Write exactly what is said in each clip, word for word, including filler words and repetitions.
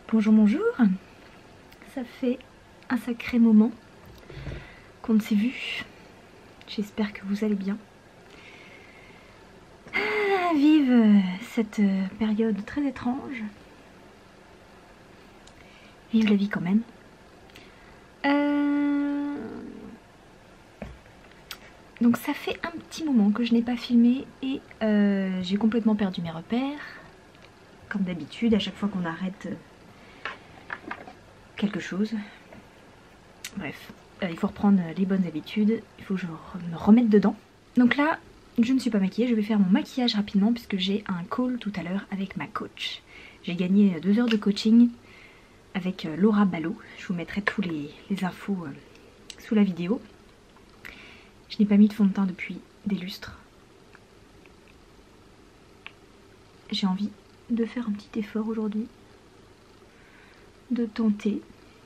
Bonjour, bonjour. Ça fait un sacré moment qu'on ne s'est vu. J'espère que vous allez bien. Ah, vive cette période très étrange. Vive la vie quand même. Euh... Donc ça fait un petit moment que je n'ai pas filmé et euh, j'ai complètement perdu mes repères. Comme d'habitude, à chaque fois qu'on arrête quelque chose. Bref, euh, il faut reprendre les bonnes habitudes, il faut que je me remette dedans. Donc là, je ne suis pas maquillée, je vais faire mon maquillage rapidement puisque j'ai un call tout à l'heure avec ma coach. J'ai gagné deux heures de coaching avec Laura Ballot. Je vous mettrai tous les, les infos euh, sous la vidéo. Je n'ai pas mis de fond de teint depuis des lustres. J'ai envie de faire un petit effort aujourd'hui, de tenter.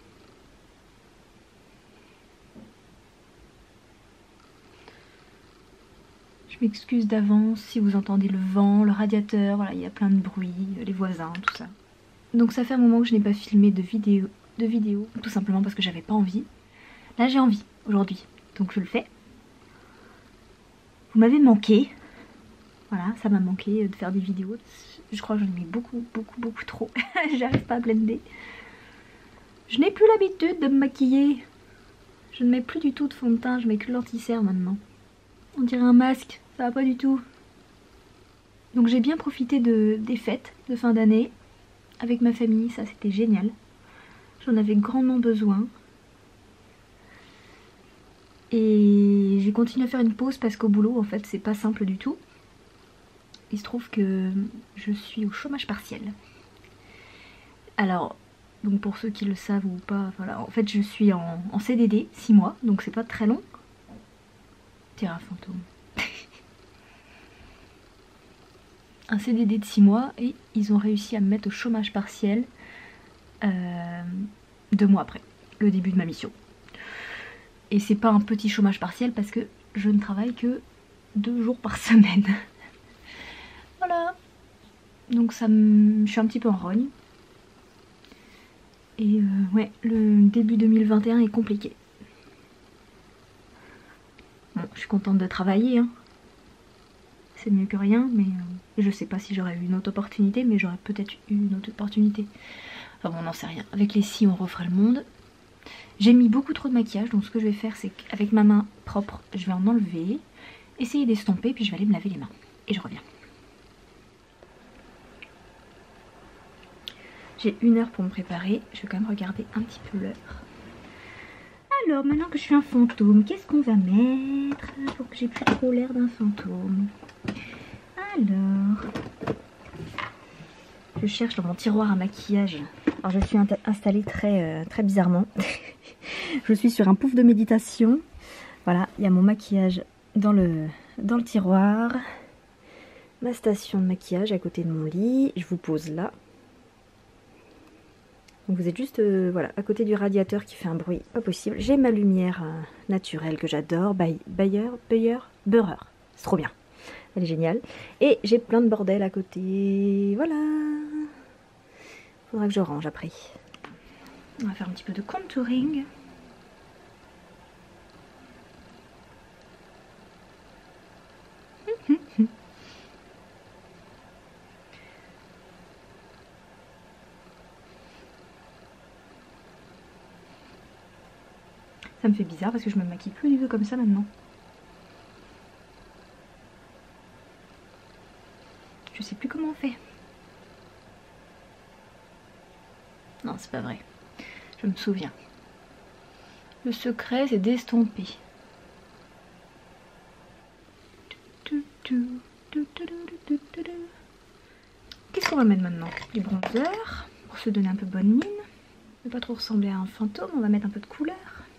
Je m'excuse d'avance si vous entendez le vent, le radiateur, voilà, il y a plein de bruit, les voisins, tout ça. Donc ça fait un moment que je n'ai pas filmé de vidéo, de vidéo, tout simplement parce que j'avais pas envie. Là j'ai envie aujourd'hui, donc je le fais. Vous m'avez manqué, voilà, ça m'a manqué de faire des vidéos. Je crois que j'en ai mis beaucoup, beaucoup, beaucoup trop. J'arrive pas à blender. Je n'ai plus l'habitude de me maquiller. Je ne mets plus du tout de fond de teint, je mets que de l'anti-cère maintenant. On dirait un masque, ça va pas du tout. Donc j'ai bien profité de, des fêtes de fin d'année avec ma famille, ça c'était génial. J'en avais grandement besoin. Et j'ai continué à faire une pause parce qu'au boulot en fait c'est pas simple du tout. Il se trouve que je suis au chômage partiel. Alors, donc pour ceux qui le savent ou pas, voilà, en fait je suis en, en C D D, six mois, donc c'est pas très long. Tiens, un fantôme. Un C D D de six mois et ils ont réussi à me mettre au chômage partiel euh, deux mois après le début de ma mission. Et c'est pas un petit chômage partiel parce que je ne travaille que deux jours par semaine. Voilà. Donc ça me... je suis un petit peu en rogne. Et euh, ouais, le début deux mille vingt et un est compliqué. Bon, je suis contente de travailler, hein. C'est mieux que rien, mais euh, je sais pas si j'aurais eu une autre opportunité, mais j'aurais peut-être eu une autre opportunité. Enfin bon, on n'en sait rien. Avec les scies, on refera le monde. J'ai mis beaucoup trop de maquillage, donc ce que je vais faire, c'est qu'avec ma main propre, je vais en enlever, essayer d'estomper, puis je vais aller me laver les mains. Et je reviens. J'ai une heure pour me préparer, je vais quand même regarder un petit peu l'heure. Alors, maintenant que je suis un fantôme, qu'est-ce qu'on va mettre pour que j'ai plus trop l'air d'un fantôme? Alors, je cherche dans mon tiroir à maquillage. Alors, je suis installée très, euh, très bizarrement. Je suis sur un pouf de méditation. Voilà, il y a mon maquillage dans le, dans le tiroir. Ma station de maquillage à côté de mon lit. Je vous pose là. Donc vous êtes juste euh, voilà, à côté du radiateur qui fait un bruit pas possible. J'ai ma lumière euh, naturelle que j'adore, Bayer, Bayer, Beurrer, c'est trop bien. Elle est géniale. Et j'ai plein de bordel à côté, voilà. Faudra que je range après. On va faire un petit peu de contouring. Ça me fait bizarre parce que je me maquille plus du tout comme ça maintenant. Je sais plus comment on fait. Non, c'est pas vrai. Je me souviens. Le secret, c'est d'estomper. Qu'est-ce qu'on va mettre maintenant? Du bronzer pour se donner un peu bonne mine. Ne pas trop ressembler à un fantôme. On va mettre un peu de couleur.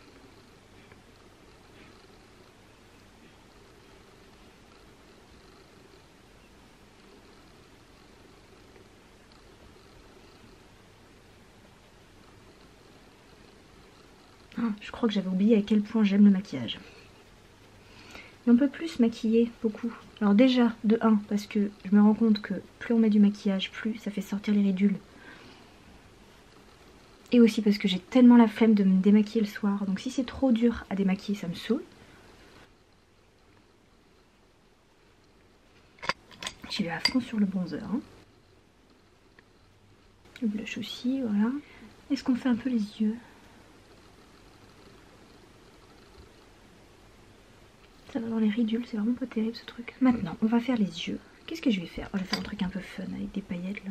Je crois que j'avais oublié à quel point j'aime le maquillage. Et on peut plus se maquiller beaucoup. Alors déjà, de un, parce que je me rends compte que plus on met du maquillage, plus ça fait sortir les ridules. Et aussi parce que j'ai tellement la flemme de me démaquiller le soir. Donc si c'est trop dur à démaquiller, ça me saoule. J'y vais à fond sur le bronzer. Hein. Le blush aussi, voilà. Est-ce qu'on fait un peu les yeux? Ça va dans les ridules, c'est vraiment pas terrible ce truc. Maintenant, on va faire les yeux. Qu'est-ce que je vais faire? Oh, je vais faire un truc un peu fun avec des paillettes là.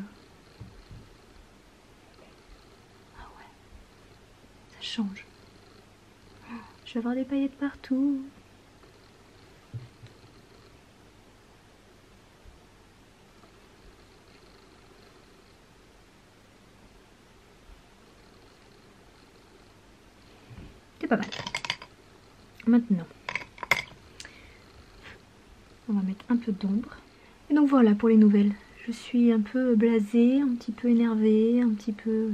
Ah ouais, ça change. Je vais avoir des paillettes partout. C'est pas mal. Maintenant, on va mettre un peu d'ombre. Et donc voilà pour les nouvelles. Je suis un peu blasée, un petit peu énervée, un petit peu...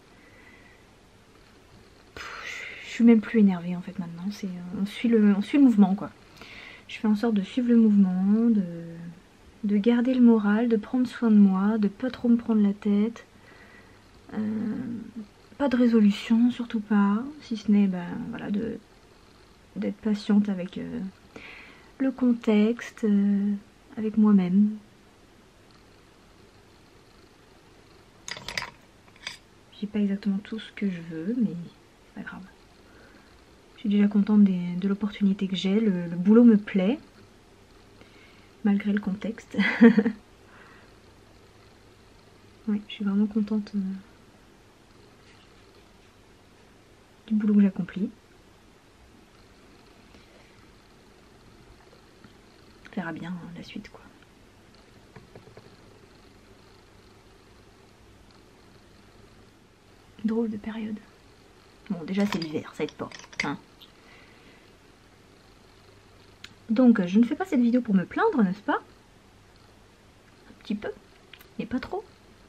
Je suis même plus énervée en fait maintenant. C'est on suit le, on suit le mouvement quoi. Je fais en sorte de suivre le mouvement, de, de garder le moral, de prendre soin de moi, de pas trop me prendre la tête. Euh, pas de résolution, surtout pas. Si ce n'est ben, voilà, de d'être patiente avec euh, le contexte, euh, avec moi-même. J'ai pas exactement tout ce que je veux, mais c'est pas grave. Je suis déjà contente des, de l'opportunité que j'ai, le, le boulot me plaît, malgré le contexte. Oui, je suis vraiment contente euh, du boulot que j'accomplis. On verra bien hein, la suite quoi. Drôle de période. Bon déjà c'est l'hiver, ça aide pas. Hein. Donc je ne fais pas cette vidéo pour me plaindre, n'est-ce pas? Un petit peu, mais pas trop.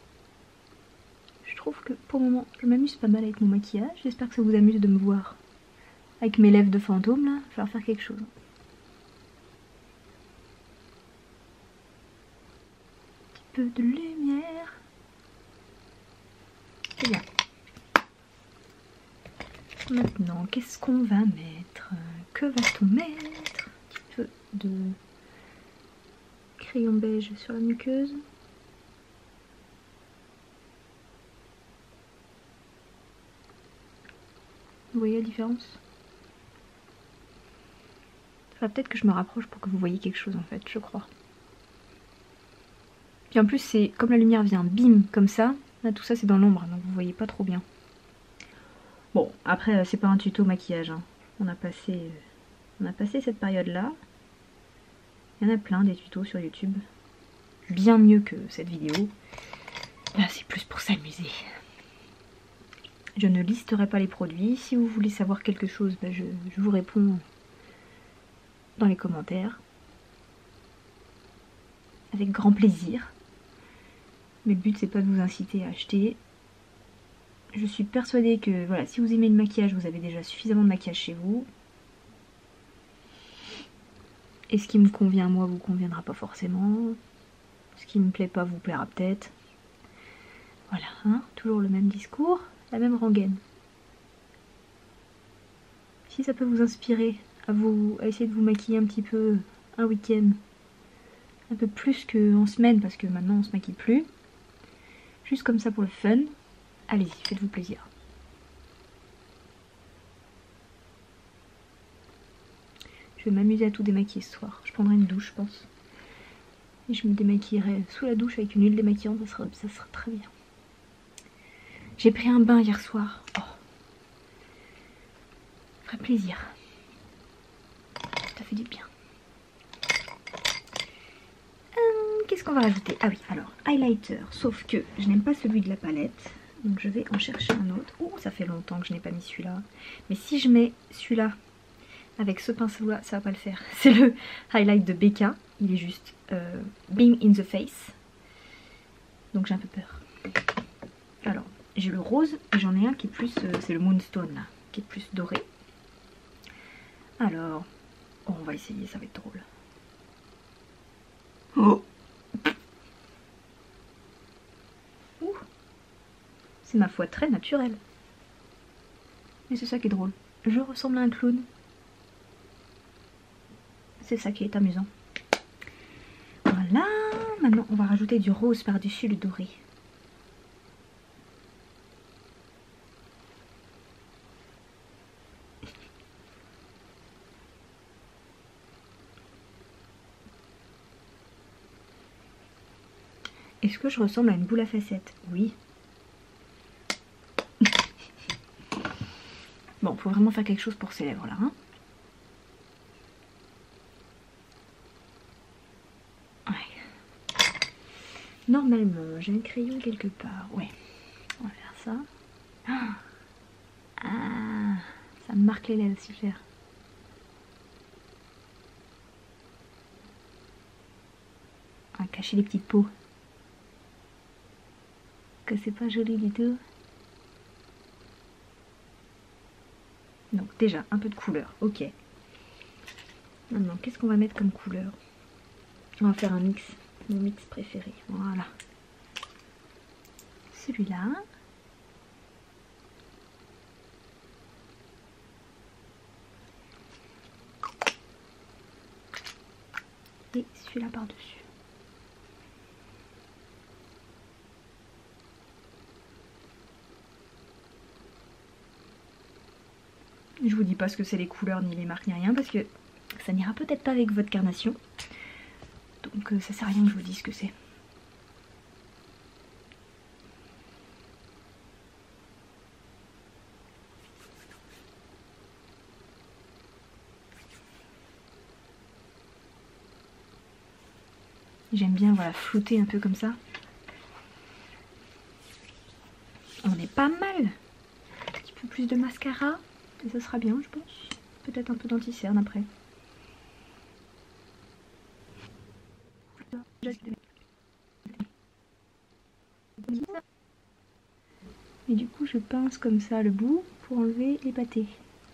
Je trouve que pour le moment je m'amuse pas mal avec mon maquillage. J'espère que ça vous amuse de me voir avec mes lèvres de fantôme là. Je vais faire quelque chose. Un petit peu de lumière. C'est bien. Maintenant, qu'est-ce qu'on va mettre? Que va-t-on mettre? Un petit peu de crayon beige sur la muqueuse. Vous voyez la différence? Il faudra peut-être que je me rapproche pour que vous voyez quelque chose en fait, je crois. Puis en plus, c'est comme la lumière vient bim comme ça, là tout ça c'est dans l'ombre, donc vous voyez pas trop bien. Bon, après c'est pas un tuto maquillage, hein. on, a passé, on a passé cette période-là. Il y en a plein des tutos sur YouTube, bien mieux que cette vidéo. Là c'est plus pour s'amuser. Je ne listerai pas les produits. Si vous voulez savoir quelque chose, ben je, je vous réponds dans les commentaires. Avec grand plaisir. Mais le but c'est pas de vous inciter à acheter. Je suis persuadée que voilà, si vous aimez le maquillage, vous avez déjà suffisamment de maquillage chez vous. Et ce qui me convient à moi vous conviendra pas forcément. Ce qui me plaît pas vous plaira peut-être. Voilà, hein, toujours le même discours, la même rengaine. Si ça peut vous inspirer à, vous, à essayer de vous maquiller un petit peu un week-end, un peu plus qu'en semaine, parce que maintenant on se maquille plus, juste comme ça pour le fun, allez-y, faites-vous plaisir. Je vais m'amuser à tout démaquiller ce soir. Je prendrai une douche, je pense. Et je me démaquillerai sous la douche avec une huile démaquillante, ça sera, ça sera très bien. J'ai pris un bain hier soir. Oh. Ça ferait plaisir. Ça fait du bien. Hum, Qu'est-ce qu'on va rajouter? Ah oui, alors, highlighter. Sauf que je n'aime pas celui de la palette. Donc je vais en chercher un autre. Oh, ça fait longtemps que je n'ai pas mis celui-là. Mais si je mets celui-là avec ce pinceau-là, ça va pas le faire. C'est le highlight de Becca. Il est juste euh, being in the face. Donc j'ai un peu peur. Alors, j'ai le rose et j'en ai un qui est plus... Euh, c'est le Moonstone là, qui est plus doré. Alors, oh, on va essayer, ça va être drôle. Oh. Ouh. C'est ma foi très naturelle. Et c'est ça qui est drôle. Je ressemble à un clown. C'est ça qui est amusant. Voilà. Maintenant, on va rajouter du rose par-dessus le doré. Est-ce que je ressemble à une boule à facettes? Oui. Bon, faut vraiment faire quelque chose pour ces lèvres là. Hein, ouais. Normalement, j'ai un crayon quelque part. Ouais. On va faire ça. Ah, ça me marque les lèvres, super. On va cacher les petites peaux. Que c'est pas joli du tout. Donc déjà, un peu de couleur, ok. Maintenant, qu'est-ce qu'on va mettre comme couleur? On va faire un mix, mon mix préféré, voilà. Celui-là. Et celui-là par-dessus. Je vous dis pas ce que c'est les couleurs, ni les marques, ni rien, parce que ça n'ira peut-être pas avec votre carnation. Donc euh, ça sert à rien que je vous dise ce que c'est. J'aime bien, voilà, flouter un peu comme ça. On est pas mal. Un petit peu plus de mascara. Et ça sera bien, je pense. Peut-être un peu d'anti-cerne après. Et du coup, je pince comme ça le bout pour enlever les pâtés.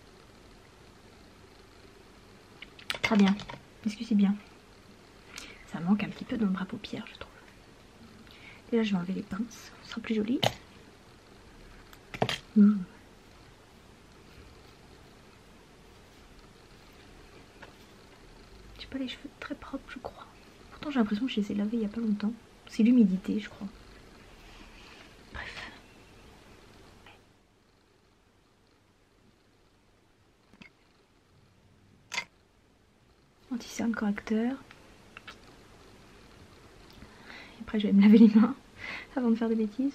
Très bien. Est-ce que c'est bien? Ça manque un petit peu dans le bras paupière, je trouve. Et là, je vais enlever les pinces. Ce sera plus joli. Mmh. J'ai pas les cheveux très propres, je crois. Pourtant, j'ai l'impression que je les ai lavés il y a pas longtemps. C'est l'humidité, je crois. Bref. Anti-cerne correcteur. Et après, je vais me laver les mains avant de faire des bêtises.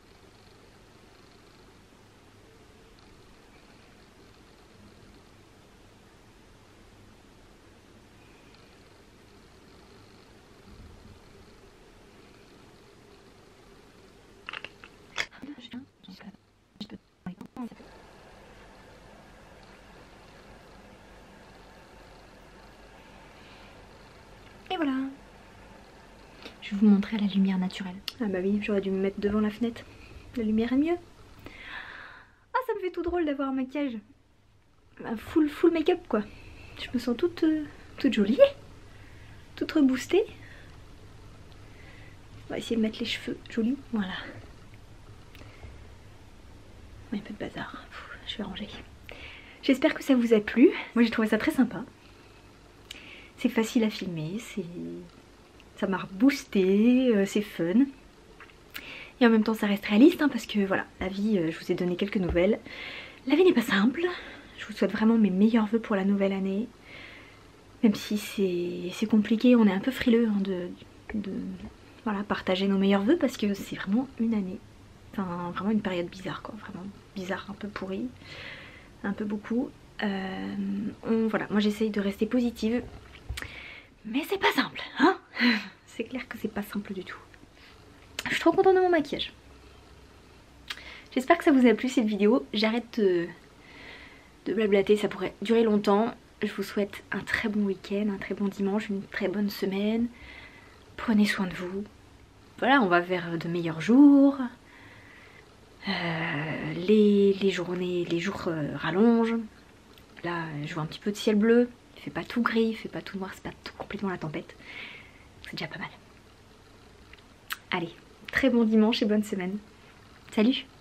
Et voilà. Je vais vous montrer à la lumière naturelle. Ah bah oui, j'aurais dû me mettre devant la fenêtre. La lumière est mieux. Ah, ça me fait tout drôle d'avoir un maquillage. Un full, full make-up quoi. Je me sens toute, euh, toute jolie. Toute reboostée. On va essayer de mettre les cheveux jolis. Voilà. Un peu de bazar. Pff, je vais ranger. J'espère que ça vous a plu. Moi j'ai trouvé ça très sympa. C'est facile à filmer, c'est... ça m'a boosté, euh, c'est fun. Et en même temps ça reste réaliste hein, parce que voilà, la vie, euh, je vous ai donné quelques nouvelles. La vie n'est pas simple. Je vous souhaite vraiment mes meilleurs vœux pour la nouvelle année. Même si c'est compliqué, on est un peu frileux hein, de, de voilà, partager nos meilleurs vœux parce que c'est vraiment une année. Enfin vraiment une période bizarre quoi, vraiment bizarre, un peu pourrie, un peu beaucoup. Euh, on, voilà, moi j'essaye de rester positive. Mais c'est pas simple, hein. C'est clair que c'est pas simple du tout. Je suis trop contente de mon maquillage. J'espère que ça vous a plu cette vidéo. J'arrête de, de blablater, ça pourrait durer longtemps. Je vous souhaite un très bon week-end, un très bon dimanche, une très bonne semaine. Prenez soin de vous. Voilà, on va vers de meilleurs jours. Euh, les, les journées, les jours euh, rallongent. Là, je vois un petit peu de ciel bleu. Il fait pas tout gris, il fait pas tout noir, c'est pas tout complètement la tempête. C'est déjà pas mal. Allez, très bon dimanche et bonne semaine. Salut!